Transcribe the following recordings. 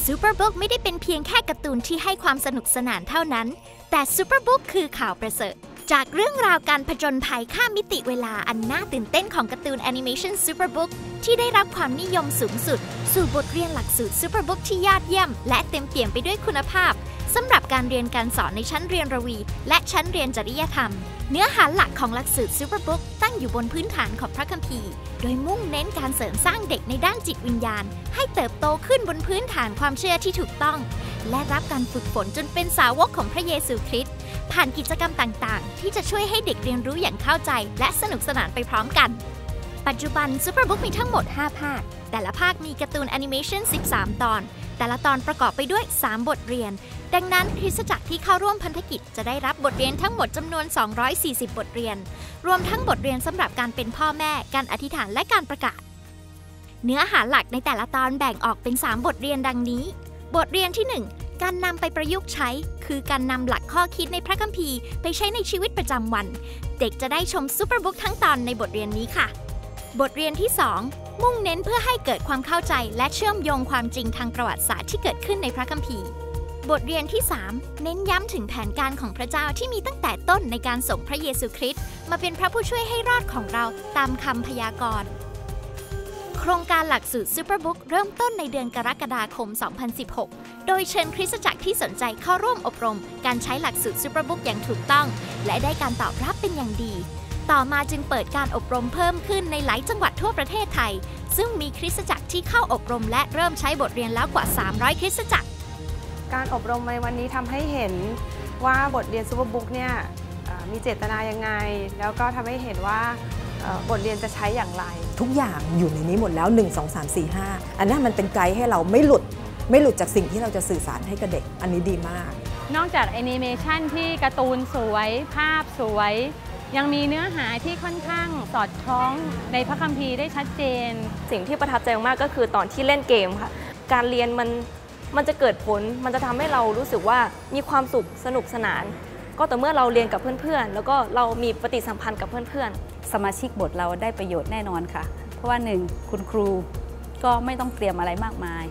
Superbook ไม่ได้เป็นเพียงแค่การ์ตูนที่ให้ความสนุกสนานเท่านั้นแต่ Superbook คือข่าวประเสริฐจากเรื่องราวการผจญภัยข้ามมิติเวลาอันน่าตื่นเต้นของการ์ตูนแอนิเมชัน Superbook ที่ได้รับความนิยมสูงสุดสู่บทเรียนหลักสูตร Superbook ที่ยอดเยี่ยมและเต็มเปี่ยมไปด้วยคุณภาพสำหรับการเรียนการสอนในชั้นเรียนระวีและชั้นเรียนจริยธรรมเนื้อหาหลักของหลักสูตร Superbook ตั้งอยู่บนพื้นฐานของพระคัมภีร์โดยมุ่งเน้นการเสริมสร้างเด็กในด้านจิตวิญญาณให้เติบโตขึ้นบนพื้นฐานความเชื่อที่ถูกต้องและรับการฝึกฝนจนเป็นสาวกของพระเยซูคริสต์ผ่านกิจกรรมต่างๆที่จะช่วยให้เด็กเรียนรู้อย่างเข้าใจและสนุกสนานไปพร้อมกันปัจจุบัน Superbook มีทั้งหมด 5 ภาคแต่ละภาคมีการ์ตูนแอนิเมชัน 13 ตอนแต่ละตอนประกอบไปด้วย 3 บทเรียนดังนั้นคริสตจักรที่เข้าร่วมพันธกิจจะได้รับบทเรียนทั้งหมดจำนวน 240 บทเรียนรวมทั้งบทเรียนสำหรับการเป็นพ่อแม่การอธิษฐานและการประกาศเนื้อหาหลักในแต่ละตอนแบ่งออกเป็น 3 บทเรียนดังนี้บทเรียนที่ 1 การนำไปประยุกต์ใช้คือการนำหลักข้อคิดในพระคัมภีร์ไปใช้ในชีวิตประจำวันเด็กจะได้ชม Superbook ทั้งตอนในบทเรียนนี้ค่ะบทเรียนที่ 2 มุ่งเน้นเพื่อให้เกิดความเข้าใจและเชื่อมโยงความจริงทางประวัติศาสตร์ที่เกิดขึ้นในพระคัมภีร์บทเรียนที่ 3 เน้นย้ำถึงแผนการของพระเจ้าที่มีตั้งแต่ต้นในการส่งพระเยซูคริสต์มาเป็นพระผู้ช่วยให้รอดของเราตามคำพยากรณ์โครงการหลักสูตร Superbook เริ่มต้นในเดือนกรกฎาคม 2016 โดยเชิญคริสตจักรที่สนใจเข้าร่วมอบรมการใช้หลักสูตร Superbook อย่างถูกต้องและได้การตอบรับเป็นอย่างดีต่อมาจึงเปิดการอบรมเพิ่มขึ้นในหลายจังหวัดทั่วประเทศไทยซึ่งมีคริสตจักรที่เข้าอบรมและเริ่มใช้บทเรียนแล้วกว่า 300 คริสตจักรการอบรมในวันนี้ทำให้เห็นว่าบทเรียน Superbook เนี่ยมีเจตนายังไงแล้วก็ทำให้เห็นว่าบทเรียนจะใช้อย่างไรทุกอย่างอยู่ในนี้หมดแล้ว1 2 3 4 5อันนั้นมันเป็นไกด์ให้เราไม่หลุดจากสิ่งที่เราจะสื่อสารให้กับเด็กอันนี้ดีมากนอกจากแอนิเมชันที่การ์ตูนสวยภาพสวยยังมีเนื้อหาที่ค่อนข้างสอดคล้องในพระคัมภีร์ได้ชัดเจนสิ่งที่ประทับใจมากก็คือตอนที่เล่นเกมค่ะการเรียนมันจะเกิดผลมันจะทำให้เรารู้สึกว่ามีความสุขสนุกสนานก็ต่อเมื่อเราเรียนกับเพื่อนๆแล้วก็เรามีปฏิสัมพันธ์กับเพื่อนๆสมาชิกบทเราได้ประโยชน์แน่นอนค่ะเพราะว่า1คุณครูก็ไม่ต้องเตรียมอะไรมากมาย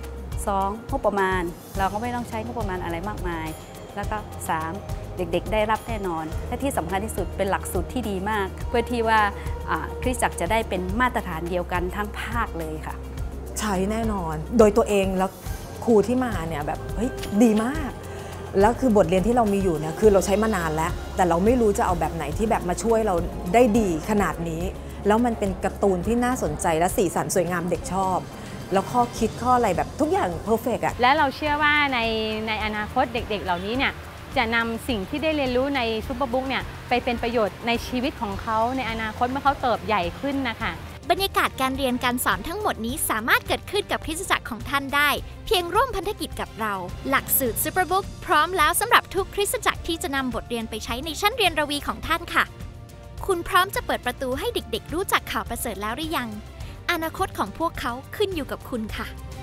2งบประมาณเราก็ไม่ต้องใช้งบประมาณอะไรมากมายแล้วก็3เด็กๆได้รับแน่นอนและที่สำคัญที่สุดเป็นหลักสูตรที่ดีมากเพื่อที่ว่าคริสตจักรจะได้เป็นมาตรฐานเดียวกันทั้งภาคเลยค่ะใช้แน่นอนโดยตัวเองแล้วครูที่มาเนี่ยแบบเฮ้ยดีมากแล้วคือบทเรียนที่เรามีอยู่เนี่ยคือเราใช้มานานแล้วแต่เราไม่รู้จะเอาแบบไหนที่แบบมาช่วยเราได้ดีขนาดนี้แล้วมันเป็นการ์ตูนที่น่าสนใจและสีสันสวยงามเด็กชอบแล้วข้อคิดข้ออะไรแบบทุกอย่างเพอร์เฟกต์อะและเราเชื่อว่าในอนาคตเด็กๆเหล่านี้เนี่ยจะนำสิ่งที่ได้เรียนรู้ใน Superbook เนี่ยไปเป็นประโยชน์ในชีวิตของเขาในอนาคตเมื่อเขาเติบใหญ่ขึ้นนะคะบรรยากาศการเรียนการสอนทั้งหมดนี้สามารถเกิดขึ้นกับคริสตจักรของท่านได้เพียงร่วมพันธกิจกับเราหลักสูตร Superbook พร้อมแล้วสำหรับทุกคริสตจักรที่จะนำบทเรียนไปใช้ในชั้นเรียนระวีของท่านค่ะคุณพร้อมจะเปิดประตูให้เด็กๆรู้จักข่าวประเสริฐแล้วหรือยังอนาคตของพวกเขาขึ้นอยู่กับคุณค่ะ